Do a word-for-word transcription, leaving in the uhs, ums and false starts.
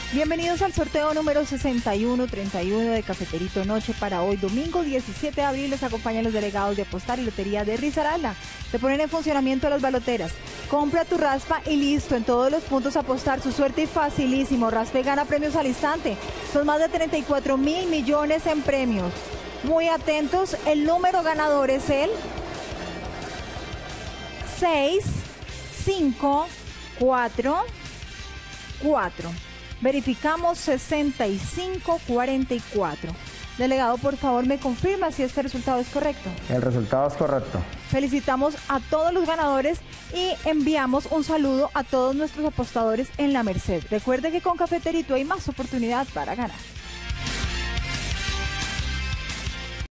Bienvenidos al sorteo número sesenta y uno treinta y uno de Cafeterito Noche para hoy, domingo diecisiete de abril. Les acompañan los delegados de Apostar y Lotería de Risaralda. Se ponen en funcionamiento las baloteras. Compra tu raspa y listo. En todos los puntos Apostar. Su suerte es facilísimo. Raspa y gana premios al instante. Son más de treinta y cuatro mil millones en premios. Muy atentos. El número ganador es el seis cinco cuatro cuatro. Verificamos sesenta y cinco cuarenta y cuatro. Delegado, por favor, me confirma si este resultado es correcto. El resultado es correcto. Felicitamos a todos los ganadores y enviamos un saludo a todos nuestros apostadores en La Merced. Recuerde que con Cafeterito hay más oportunidad para ganar.